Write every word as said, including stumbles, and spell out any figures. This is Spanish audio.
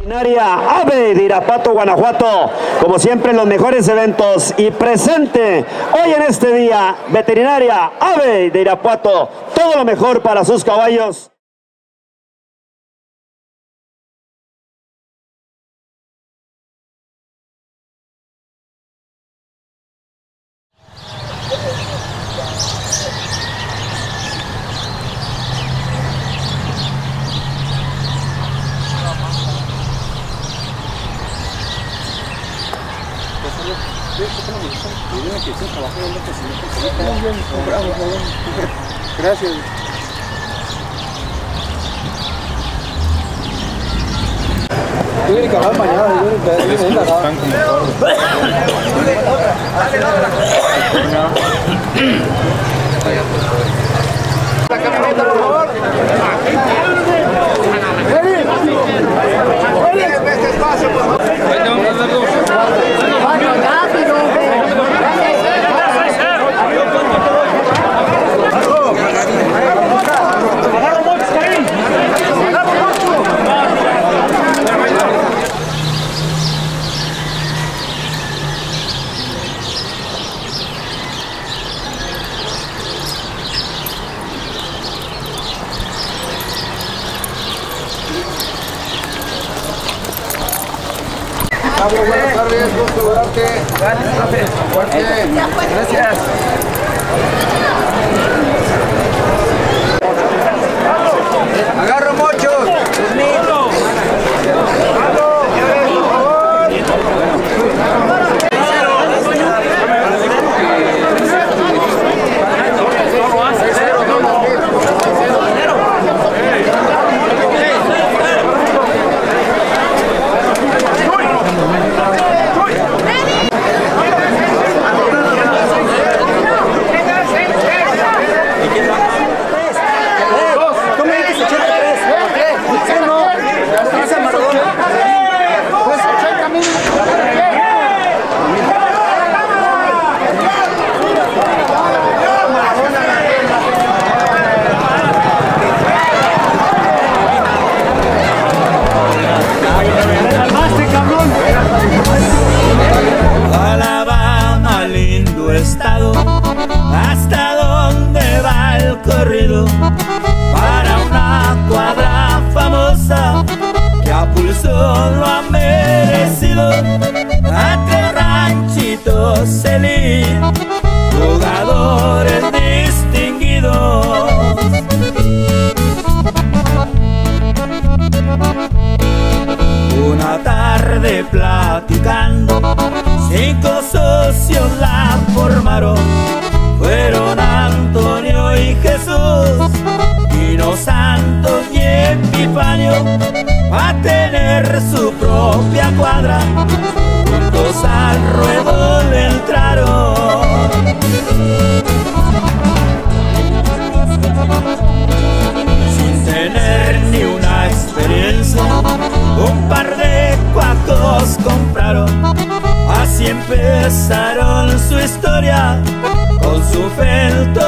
Veterinaria Ave de Irapuato, Guanajuato, como siempre los mejores eventos y presente hoy en este día, Veterinaria Ave de Irapuato, todo lo mejor para sus caballos. Gracias. Yo voy a acabar mañana, yo voy a acabar. La camioneta, por favor. Este espacio, por favor. Buenas tardes, gusto verte. Gracias, profe. Fuerte. Gracias. Agarro muchos. Estado, hasta dónde va el corrido para una cuadra famosa que a pulso lo ha merecido. A tres ranchitos elite, jugadores distinguidos. Una tarde platicando, cinco socios la formaron. Fueron Antonio y Jesús, Pino Santos y Epifanio, a tener su propia cuadra. Juntos al ruedo le entraron. Sin tener ni una experiencia, un par de cuacos compraron. Así empezaron su historia con su felto